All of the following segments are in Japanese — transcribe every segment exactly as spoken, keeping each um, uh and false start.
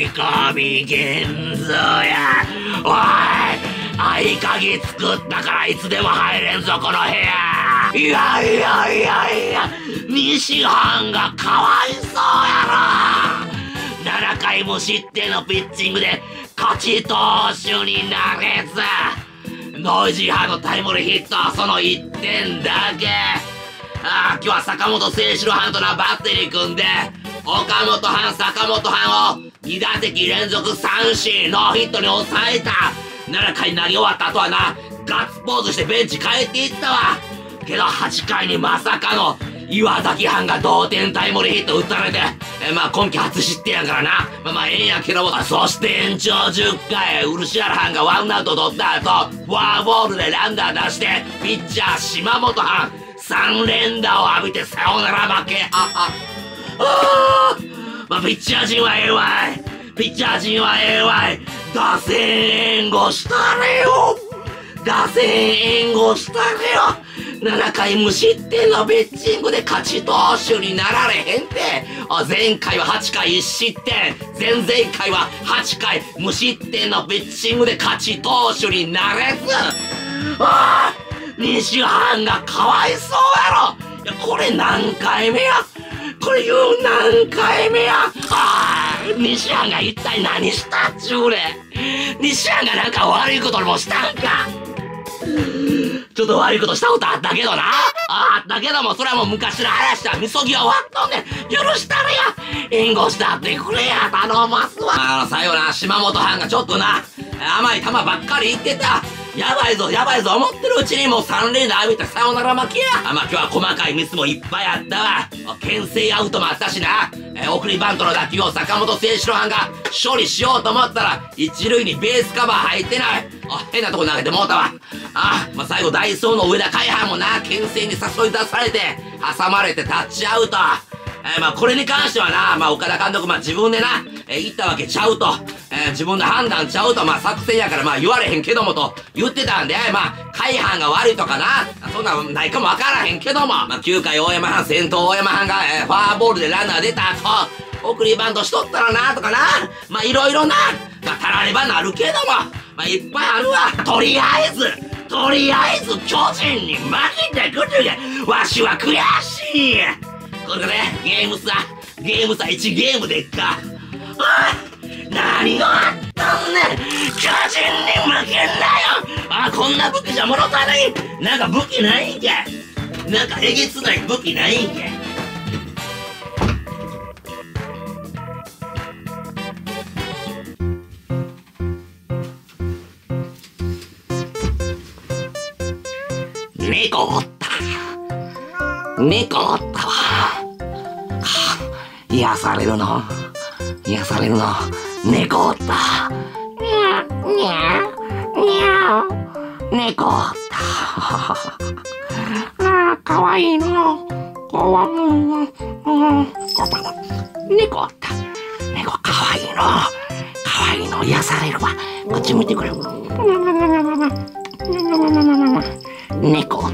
込み現像や。おい、合鍵作ったからいつでも入れんぞこの部屋。いやいやいやいや、西藩がかわいそうやろ。ななかい無失点のピッチングで勝ち投手に投げず、ノイジー派のタイムリーヒットはそのいってんだけ。ああ、今日は坂本誠志郎班となバッテリー組んで、岡本班、坂本班をに打席連続三振、ノーヒットに抑えた。ななかい投げ終わった後はな、ガッツポーズしてベンチ帰っていったわ。けどはちかいにまさかの岩崎班が同点タイムリーヒット打たれて、えまあ今季初失点やからな。まあまあええんやけども、そして延長じゅっかい、漆原班がワンアウト取った後、フォアボールでランナー出して、ピッチャー島本班、三連打を浴びてサヨナラ負け。ああ、ああ、まあピッチャー陣はええわい。ピッチャー陣はええわい。打線援護したれよ。打線援護したれよ。ななかい無失点のピッチングで勝ち投手になられへんて。前回ははちかいいち失点。前々回ははちかい無失点のピッチングで勝ち投手になれず。ああ、西藩がかわいそうやろ。いや、これ何回目や。これ言う何回目や。ああ、西藩が一体何したっちゅうね。西藩がなんか悪いことでもしたんか。ちょっと悪いことしたことあったけどな。あったけども、それはもう昔の話だ。みそぎは終わっとんねん。許したれや。援護したってくれや。頼ますわ。あの、最後な、島本藩がちょっとな、甘い球ばっかり言ってた。やばいぞ、やばいぞ、思ってるうちにもう三連打浴びたサヨナラ負けや。あ、まあ、今日は細かいミスもいっぱいあったわ。牽制アウトもあったしな。えー、送りバントの打球を坂本誠志郎班が処理しようと思ったら、一塁にベースカバー入ってない。あ、変なとこ投げてもうたわ。あ、まあ、最後ダイソーの上田海班もな、牽制に誘い出されて、挟まれてタッチアウト。えー、まあ、これに関してはな、まあ、岡田監督、まあ、自分でな、えー、言ったわけちゃうと。えー、自分の判断ちゃうと、まあ、作戦やから、まあ、言われへんけどもと言ってたんで、まあ、海班が悪いとかな、そんなんないかもわからへんけども、まあ、きゅうかい大山班、先頭大山班が、えー、フォアボールでランナー出た後、送りバントしとったらな、とかな、まあ、いろいろな、まあ、たらればなるけども、まあ、いっぱいあるわ。とりあえず、とりあえず、巨人に負けたことが、わしは悔しい。これでね、ゲーム差、ゲーム差いちゲームでっか。ああ、何があったんねん。巨人に負けんなよ。あ、こんな武器じゃ物足りん。なんか武器ないんか。なんかえげつない武器ないんか。猫おった。猫おったわ。癒されるの。癒されるの。猫おった。にゃにゃにゃ猫おった。ああ、かわいいの。かわいいの。猫おった。猫かわいいの。かわいいの。癒されるわ。こっち向いてくれ。猫おった。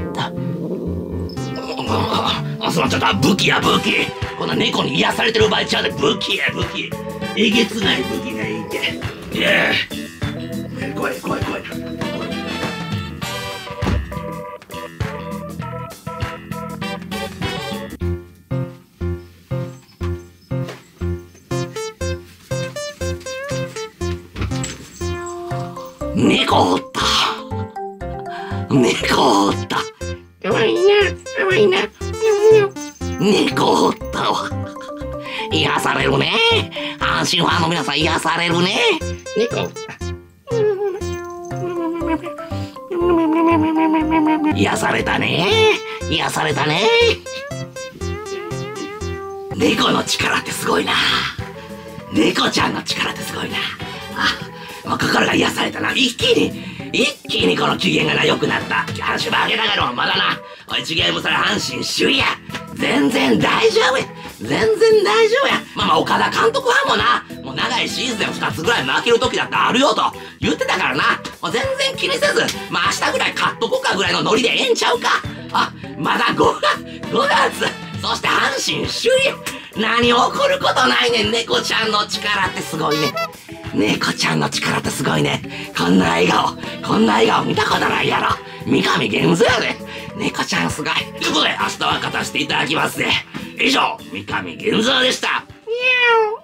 あ、そのちょっと武器や武器。こんな猫に癒されてる場合ちゃうで、武器や武器。えげつない武器がいいけ。いやー、怖い怖い怖い。猫おった。猫おった。かわいいな、かわいいな。猫おったわ。癒されるね。阪神ファンの皆さん癒されるね。猫おった。癒されたね。癒されたね。猫の力ってすごいな。猫ちゃんの力ってすごいな。あ、もう心が癒されたな。一気に、一気にこの機嫌がな、良くなった。阪神負けながらもまだな。おい、いちゲーム差で阪神首位や。全然大丈夫や。全然大丈夫や。まあまあ、岡田監督はもうな、もう長いシーズンでもふたつぐらい負ける時だってあるよと言ってたからな。もう全然気にせず、まあ明日ぐらい勝っとこうかぐらいのノリでええんちゃうか。あ、まだごがつ、ごがつ。そして阪神首位。 何起こることないねん。猫ちゃんの力ってすごいね。猫ちゃんの力ってすごいね。こんな笑顔、こんな笑顔見たことないやろ。三上源三やで。猫ちゃんすごい。ということで、明日は勝たせていただきますね。以上、三上源三でした。にゃー